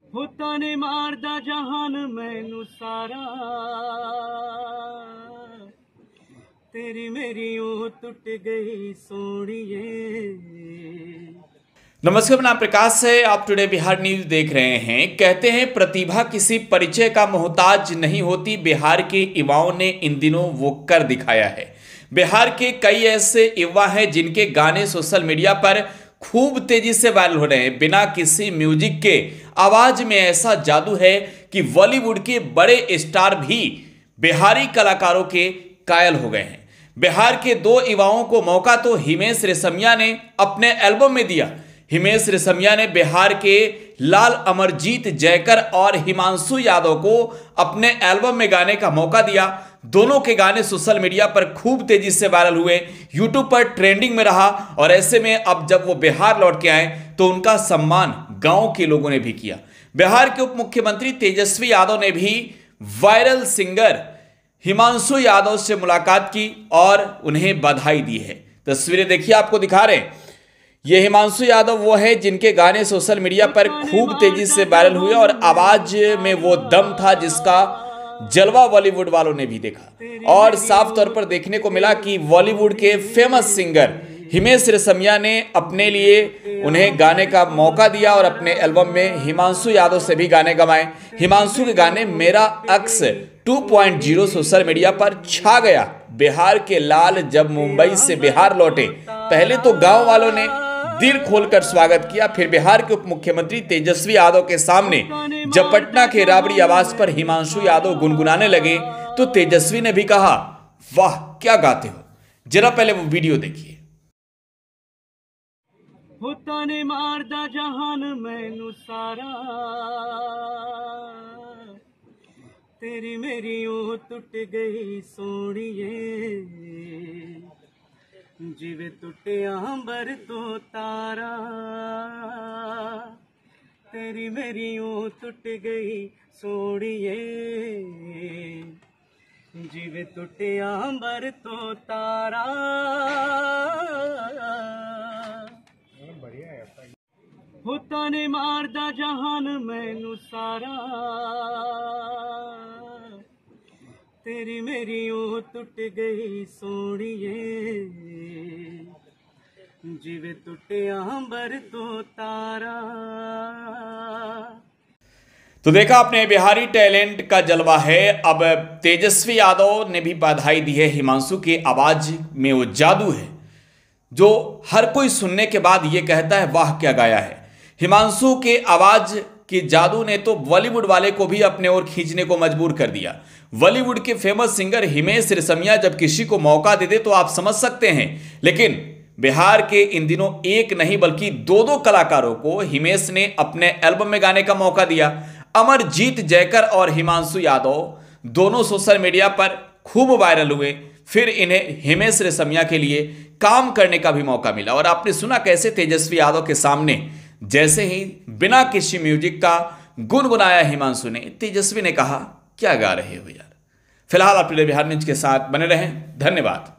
होता ने मारदा जहान मैनू सारा तेरी मेरी ऊँ टुट गई सोनिए। नमस्कार, मेरा नाम प्रकाश है। आप टुडे बिहार न्यूज देख रहे हैं। कहते हैं प्रतिभा किसी परिचय का मोहताज नहीं होती। बिहार के युवाओं ने इन दिनों वो कर दिखाया है। बिहार के कई ऐसे युवा हैं जिनके गाने सोशल मीडिया पर खूब तेजी से वायरल हो रहे हैं। बिना किसी म्यूजिक के आवाज में ऐसा जादू है कि बॉलीवुड के बड़े स्टार भी बिहारी कलाकारों के कायल हो गए हैं। बिहार के दो युवाओं को मौका तो हिमेश रेशमिया ने अपने एल्बम में दिया। हिमेश रेशमिया ने बिहार के लाल अमरजीत जयकर और हिमांशु यादव को अपने एल्बम में गाने का मौका दिया। दोनों के गाने सोशल मीडिया पर खूब तेजी से वायरल हुए, यूट्यूब पर ट्रेंडिंग में रहा। और ऐसे में अब जब वो बिहार लौट के आए तो उनका सम्मान गांव के लोगों ने भी किया। बिहार के उप मुख्यमंत्री तेजस्वी यादव ने भी वायरल सिंगर हिमांशु यादव से मुलाकात की और उन्हें बधाई दी है। तस्वीरें देखिए, आपको दिखा रहे हैं। ये हिमांशु यादव वो है जिनके गाने सोशल मीडिया पर खूब तेजी से वायरल हुए और आवाज में वो दम था जिसका जलवा बॉलीवुड वालों ने भी देखा। और साफ तौर पर देखने को मिला कि बॉलीवुड के फेमस सिंगर हिमेश रेशमिया ने अपने लिए उन्हें गाने का मौका दिया और अपने एल्बम में हिमांशु यादव से भी गाने गवाए। हिमांशु के गाने मेरा अक्स 2.0 सोशल मीडिया पर छा गया। बिहार के लाल जब मुंबई से बिहार लौटे, पहले तो गांव वालों ने दिल खोलकर स्वागत किया। फिर बिहार के उप मुख्यमंत्री तेजस्वी यादव के सामने जब पटना के राबड़ी आवाज पर हिमांशु यादव गुनगुनाने लगे तो तेजस्वी ने भी कहा, वाह क्या गाते हो। जरा पहले वो वीडियो देखिए। होता ने मारदा जहान मैनू सारा तेरी मेरी ऊँ टुट गई सोनिए। जिवे टुटे अंबर तो तारा तेरी मेरी ऊँ टुट गई सोनिए। जिवे टुटे अंबर तो तारा होता ने मारदा जहान मैनू सारा तेरी मेरी ऊँ टुट गई सोनिए। जिवे टुटे अंबर तो तारा। तो देखा आपने, बिहारी टैलेंट का जलवा है। अब तेजस्वी यादव ने भी बधाई दी है। हिमांशु की आवाज में वो जादू है जो हर कोई सुनने के बाद ये कहता है, वाह क्या गाया है। हिमांशु के आवाज के जादू ने तो बॉलीवुड वाले को भी अपने ओर खींचने को मजबूर कर दिया। बॉलीवुड के फेमस सिंगर हिमेश रेशमिया जब किसी को मौका दे दे तो आप समझ सकते हैं, लेकिन बिहार के इन दिनों एक नहीं बल्कि दो कलाकारों को हिमेश ने अपने एल्बम में गाने का मौका दिया। अमरजीत जयकर और हिमांशु यादव दोनों सोशल मीडिया पर खूब वायरल हुए। फिर इन्हें हिमेश रेशमिया के लिए काम करने का भी मौका मिला। और आपने सुना कैसे तेजस्वी यादव के सामने जैसे ही बिना किसी म्यूजिक का गुनगुनाया हिमांशु ने, तेजस्वी ने कहा, क्या गा रहे हो यार। फिलहाल आप बिहार न्यूज के साथ बने रहें। धन्यवाद।